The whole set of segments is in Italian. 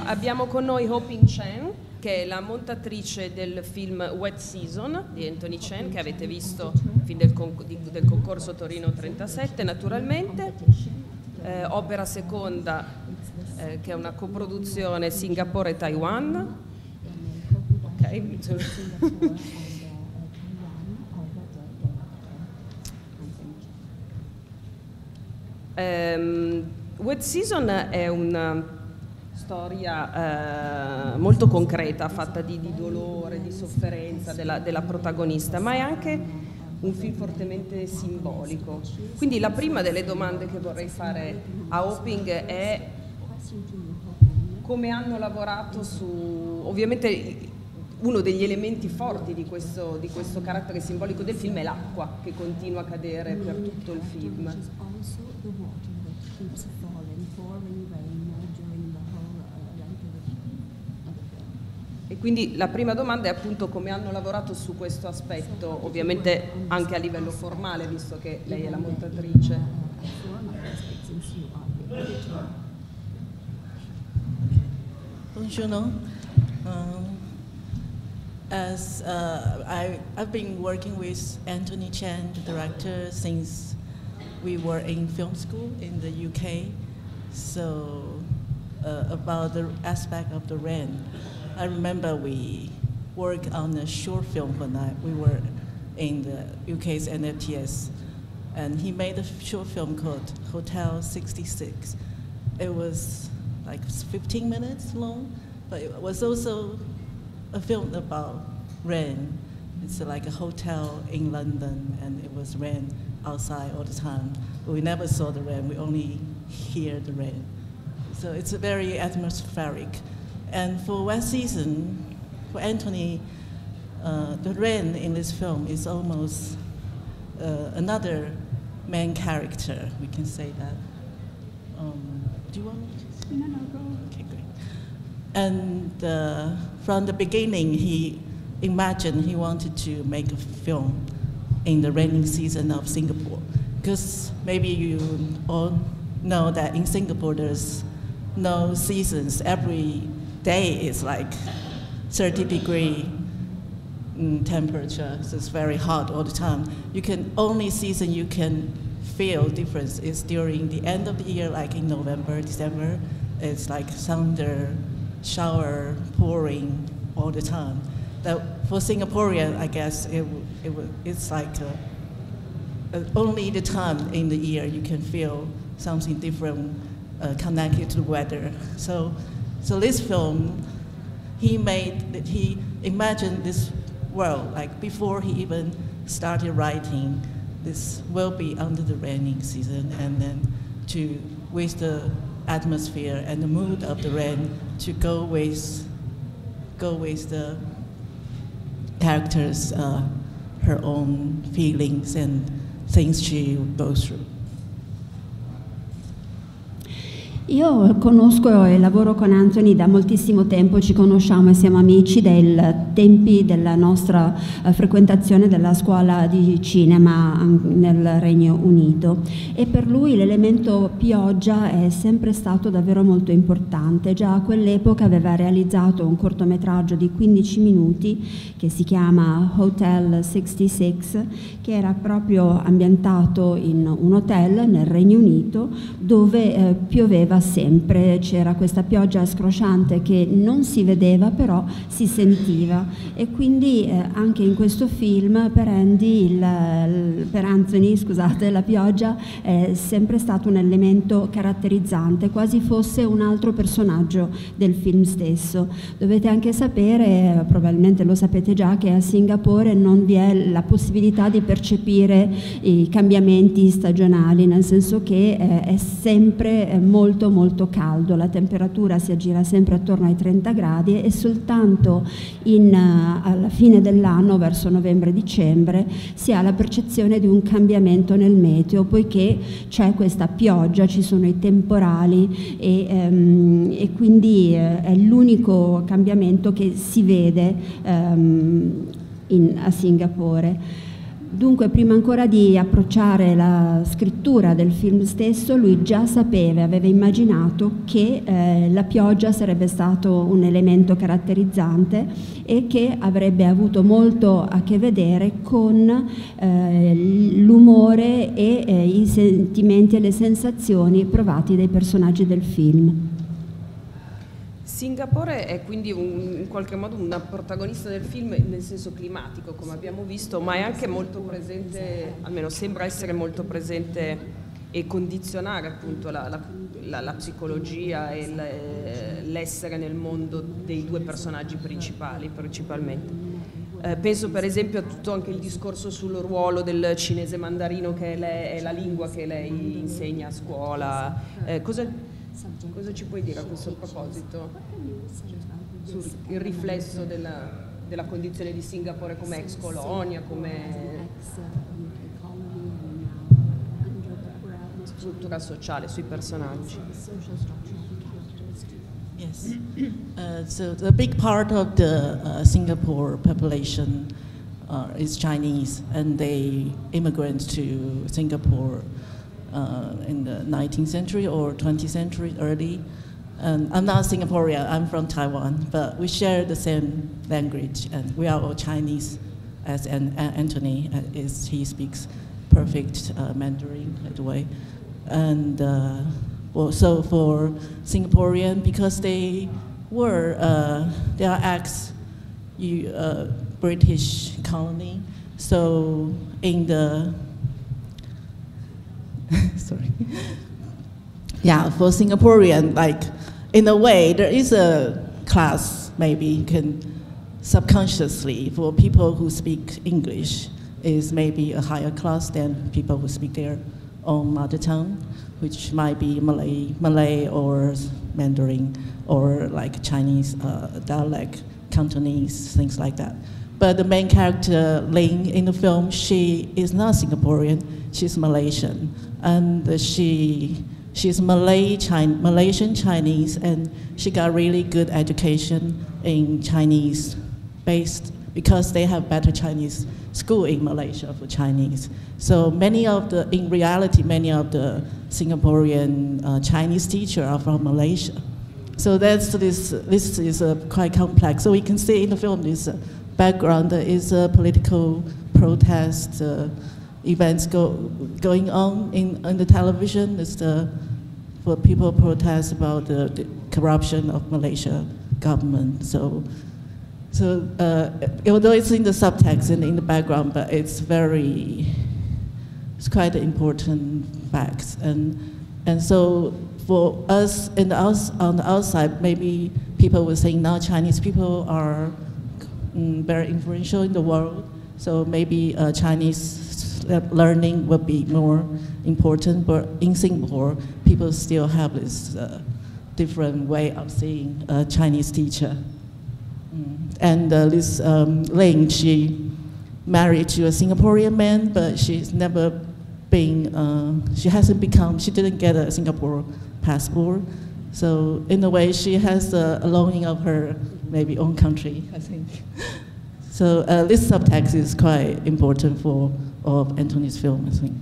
Abbiamo con noi Ho Ping Chen, che è la montatrice del film Wet Season di Anthony Chen, che avete visto, film del concorso Torino 37 naturalmente, opera seconda che è una coproduzione Singapore e Taiwan. Wet Season è una storia molto concreta, fatta di dolore, di sofferenza della protagonista, ma è anche un film fortemente simbolico. Quindi la prima delle domande che vorrei fare a Ho Ping è come hanno lavorato su, ovviamente uno degli elementi forti di questo carattere simbolico del film è l'acqua che continua a cadere per tutto il film. E quindi la prima domanda è appunto come hanno lavorato su questo aspetto, ovviamente anche a livello formale, visto che lei è la montatrice. Buongiorno. I've been working with Anthony Chen, the director, since we were in film school in the UK. So about the aspect of the rain, I remember we worked on a short film when we were in the UK's NFTS, and he made a short film called Hotel 66. It was like 15 minutes long, but it was also a film about rain. It's like a hotel in London, and it was rain outside all the time. But we never saw the rain, we only hear the rain. So it's a very atmospheric. And for Wet Season, for Anthony, the rain in this film is almost another main character, we can say that. Do you want me to? No, go. Okay, great. And from the beginning, he imagined he wanted to make a film in the rainy season of Singapore. Because maybe you all know that in Singapore there's no seasons. Every day is like 30-degree temperature, so it's very hot all the time. Only season you can feel difference is during the end of the year, like in November, December. It's like thunder, shower, pouring all the time. For Singaporean, I guess it's like only the time in the year you can feel something different connected to the weather. So this film, he imagined this world, like before he even started writing, this will be under the raining season, and then with the atmosphere and the mood of the rain to go with the characters, her own feelings and things she goes through. Io conosco e lavoro con Anthony da moltissimo tempo, ci conosciamo e siamo amici dai tempi della nostra frequentazione della scuola di cinema nel Regno Unito, e per lui l'elemento pioggia è sempre stato davvero molto importante. Già a quell'epoca aveva realizzato un cortometraggio di 15 minuti che si chiama Hotel 66, che era proprio ambientato in un hotel nel Regno Unito dove pioveva sempre, c'era questa pioggia scrosciante che non si vedeva però si sentiva, e quindi anche in questo film per Anthony, scusate, la pioggia è sempre stato un elemento caratterizzante, quasi fosse un altro personaggio del film stesso. Dovete anche sapere, probabilmente lo sapete già, che a Singapore non vi è la possibilità di percepire i cambiamenti stagionali, nel senso che è sempre molto caldo, la temperatura si aggira sempre attorno ai 30 gradi e soltanto alla fine dell'anno, verso novembre-dicembre, si ha la percezione di un cambiamento nel meteo, poiché c'è questa pioggia, ci sono i temporali e quindi è l'unico cambiamento che si vede a Singapore. Dunque, prima ancora di approcciare la scrittura del film stesso, lui già sapeva, aveva immaginato che la pioggia sarebbe stato un elemento caratterizzante e che avrebbe avuto molto a che vedere con l'umore e i sentimenti e le sensazioni provati dai personaggi del film. Singapore è quindi in qualche modo una protagonista del film nel senso climatico, come abbiamo visto, ma è anche molto presente, almeno sembra essere molto presente e condizionare appunto la psicologia e l'essere nel mondo dei due personaggi principali, principalmente. Penso per esempio a tutto anche il discorso sul ruolo del cinese mandarino, che è la lingua che lei insegna a scuola. Cosa ci puoi dire a questo proposito? Sul riflesso della condizione di Singapore come ex colonia, come struttura sociale, sui personaggi. Yes. So the big part of the Singapore population is Chinese, and they immigrant to Singapore in the 19th century or 20th century early. I'm not Singaporean, I'm from Taiwan, but we share the same language, and we are all Chinese, as Anthony he speaks perfect Mandarin, by the way. And so for Singaporean, because they are ex-British colony, so in the sorry. Yeah, for Singaporean, like, in a way, there is a class, maybe you can subconsciously, for people who speak English, is maybe a higher class than people who speak their own mother tongue, which might be Malay or Mandarin, or like Chinese dialect, Cantonese, things like that. But the main character, Ling, in the film, she is not Singaporean, she's Malaysian. And she's Malaysian Chinese, and she got really good education in Chinese based, because they have better Chinese school in Malaysia for Chinese. So in reality, many of the Singaporean Chinese teachers are from Malaysia. So this is quite complex. So we can see in the film this background is a political protest events going on in the television. It's for people protest about the corruption of Malaysia government. So although it's in the subtext and in the background, but it's quite important facts. And so for us on the outside, maybe people will say now Chinese people are very influential in the world. So maybe Chinese learning will be more important, but in Singapore, people still have this different way of seeing a Chinese teacher. And this Ling, she married to a Singaporean man, but she's never been, she didn't get a Singapore passport. So in a way, she has a longing of her maybe own country, I think. So this subtext is quite important for all of Anthony's film, I think.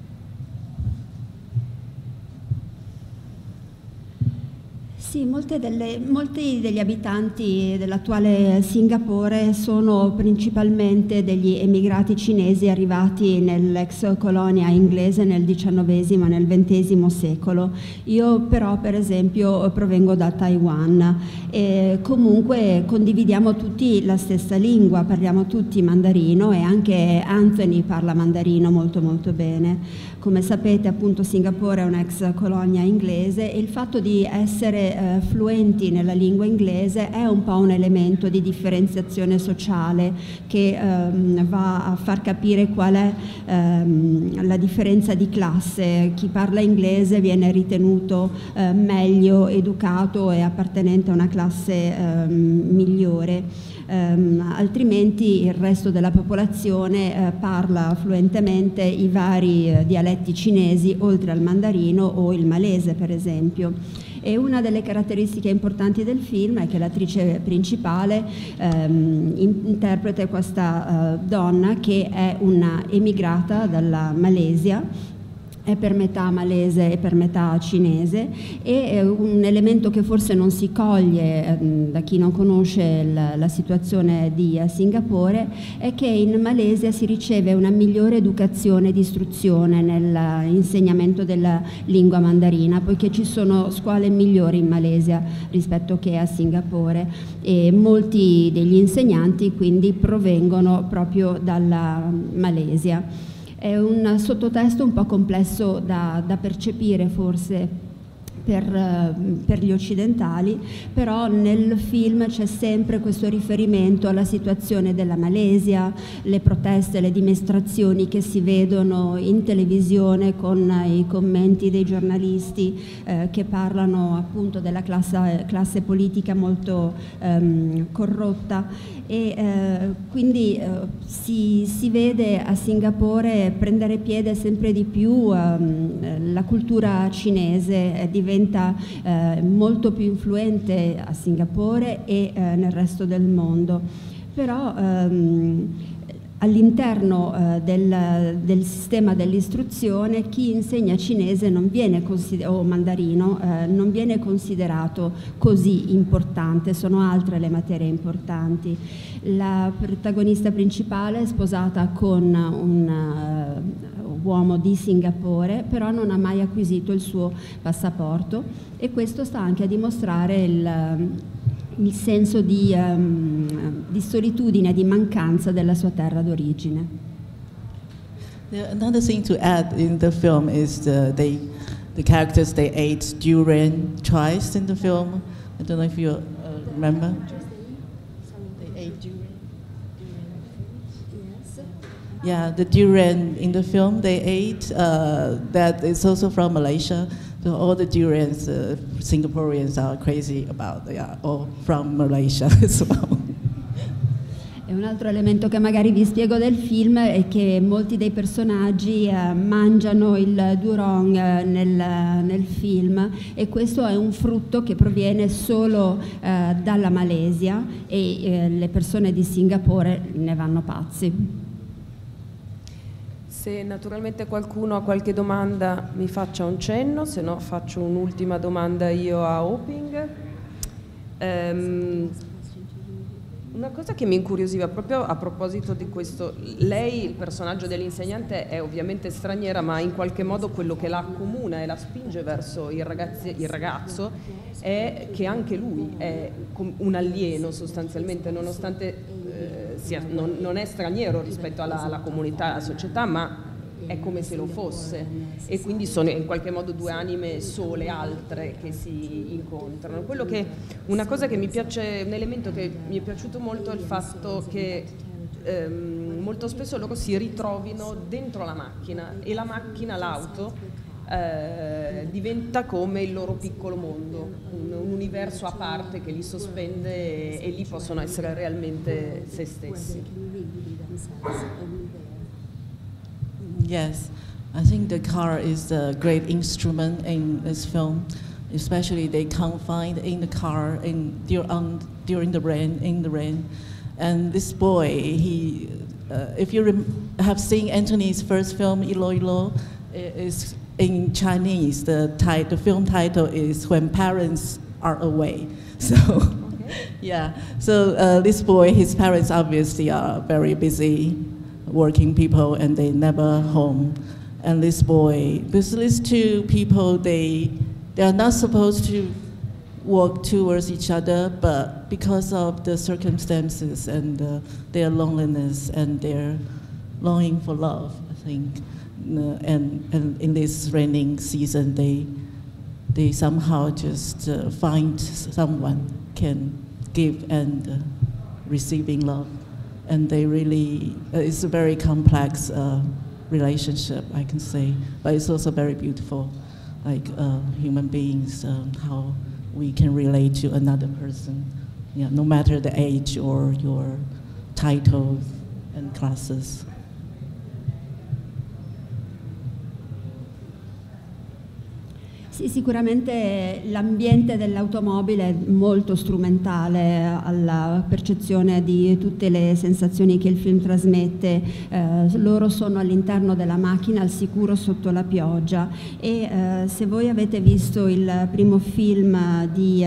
Sì, molti degli abitanti dell'attuale Singapore sono principalmente degli emigrati cinesi arrivati nell'ex colonia inglese nel XIX e nel XX secolo. Io però, per esempio, provengo da Taiwan e comunque condividiamo tutti la stessa lingua, parliamo tutti mandarino e anche Anthony parla mandarino molto molto bene. Come sapete, appunto, Singapore è un'ex colonia inglese e il fatto di essere fluenti nella lingua inglese è un po' un elemento di differenziazione sociale che va a far capire qual è la differenza di classe. Chi parla inglese viene ritenuto meglio educato e appartenente a una classe migliore. Altrimenti il resto della popolazione parla fluentemente i vari dialetti cinesi oltre al mandarino o il malese, per esempio. E una delle caratteristiche importanti del film è che l'attrice principale interpreta questa donna che è una emigrata dalla Malesia, è per metà malese e per metà cinese, e un elemento che forse non si coglie da chi non conosce la situazione di Singapore è che in Malesia si riceve una migliore educazione ed istruzione nell'insegnamento della lingua mandarina, poiché ci sono scuole migliori in Malesia rispetto che a Singapore, e molti degli insegnanti quindi provengono proprio dalla Malesia. È un sottotesto un po' complesso da percepire forse per gli occidentali, però nel film c'è sempre questo riferimento alla situazione della Malesia, le proteste, le dimostrazioni che si vedono in televisione con i commenti dei giornalisti che parlano appunto della classe politica molto corrotta, e quindi si vede a Singapore prendere piede sempre di più la cultura cinese, diventa molto più influente a Singapore e nel resto del mondo. Però all'interno del sistema dell'istruzione chi insegna cinese non viene o mandarino non viene considerato così importante, sono altre le materie importanti. La protagonista principale è sposata con un uomo di Singapore, però non ha mai acquisito il suo passaporto, e questo sta anche a dimostrare il senso di solitudine, di mancanza della sua terra d'origine. Another thing to add in the film is the characters, they ate durian twice in the film. I don't know if you remember. They ate durian. Yeah, the durian in the film they ate, that is also from Malaysia. So all the durians Singaporeans are crazy about, they are all from Malaysia as well. E un altro elemento che magari vi spiego del film è che molti dei personaggi mangiano il durong nel film, e questo è un frutto che proviene solo dalla Malesia, e le persone di Singapore ne vanno pazzi. Se naturalmente qualcuno ha qualche domanda mi faccia un cenno, se no faccio un'ultima domanda io a Oping. Una cosa che mi incuriosiva proprio a proposito di questo, lei, il personaggio dell'insegnante, è ovviamente straniera, ma in qualche modo quello che la accomuna e la spinge verso il ragazzo è che anche lui è un alieno sostanzialmente, nonostante non è straniero rispetto alla comunità, alla società, ma è come se lo fosse, e quindi sono in qualche modo due anime sole, altre, che si incontrano. Una cosa che mi piace, un elemento che mi è piaciuto molto è il fatto che molto spesso loro si ritrovino dentro la macchina, e la macchina, l'auto, diventa come il loro piccolo mondo, un universo a parte che li sospende, e lì possono essere realmente se stessi. Yes, I think the car is a great instrument in this film. Especially they confined in the car during the rain, in the rain. And this boy, he, if you have seen Anthony's first film, Ilo Ilo, is in Chinese. The film title is When Parents Are Away. So, yeah. So this boy, his parents obviously are very busy working people, and they never home. And this boy, because these two people, they are not supposed to walk towards each other, but because of the circumstances and their loneliness and their longing for love, I think, and in this raining season, they somehow just find someone can give and receiving love. And they really, it's a very complex relationship, I can say, but it's also very beautiful, like human beings, how we can relate to another person, yeah, no matter the age or your titles and classes. Sì, sicuramente l'ambiente dell'automobile è molto strumentale alla percezione di tutte le sensazioni che il film trasmette. Loro sono all'interno della macchina al sicuro sotto la pioggia e se voi avete visto il primo film di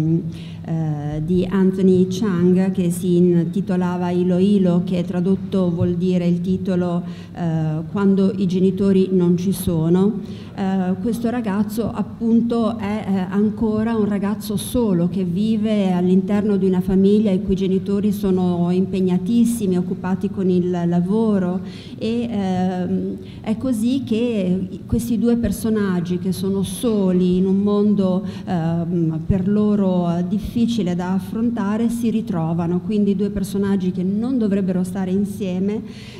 Anthony Chang che si intitolava Ilo Ilo, che tradotto vuol dire il titolo Quando i genitori non ci sono, questo ragazzo appunto è ancora un ragazzo solo che vive all'interno di una famiglia i cui genitori sono impegnatissimi, occupati con il lavoro e è così che questi due personaggi che sono soli in un mondo per loro difficile da affrontare si ritrovano, quindi due personaggi che non dovrebbero stare insieme,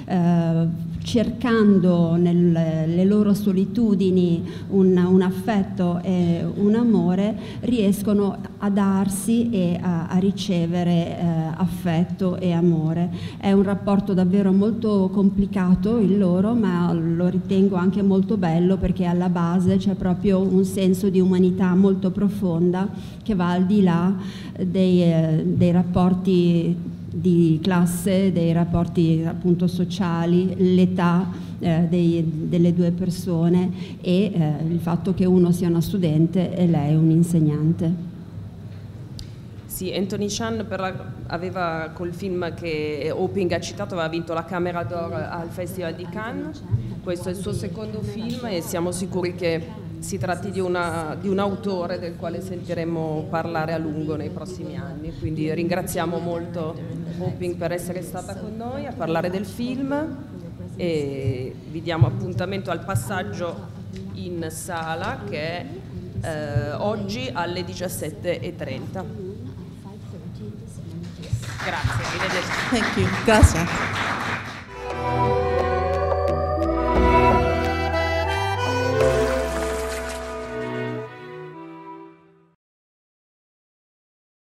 cercando nelle loro solitudini un affetto e un amore, riescono a darsi e a ricevere affetto e amore. È un rapporto davvero molto complicato il loro, ma lo ritengo anche molto bello perché alla base c'è proprio un senso di umanità molto profonda che va al di là dei rapporti di classe, dei rapporti appunto sociali, l'età delle due persone e il fatto che uno sia una studente e lei un insegnante. Sì, Anthony Chan aveva col film che Hoping ha citato, aveva vinto la Camera d'Or al Festival di Cannes. Questo è il suo secondo film e siamo sicuri che si tratti di un autore del quale sentiremo parlare a lungo nei prossimi anni. Quindi ringraziamo molto Hoping per essere stata con noi a parlare del film e vi diamo appuntamento al passaggio in sala che è oggi alle 17:30. Grazie, arrivederci. Thank you. Gracias.